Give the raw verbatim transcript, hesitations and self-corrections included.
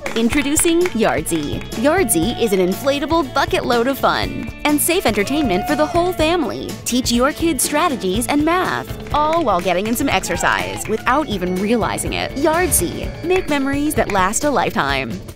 Introducing Yardzy. Yardzy is an inflatable bucket load of fun and safe entertainment for the whole family. Teach your kids strategies and math, all while getting in some exercise without even realizing it. Yardzy. Make memories that last a lifetime.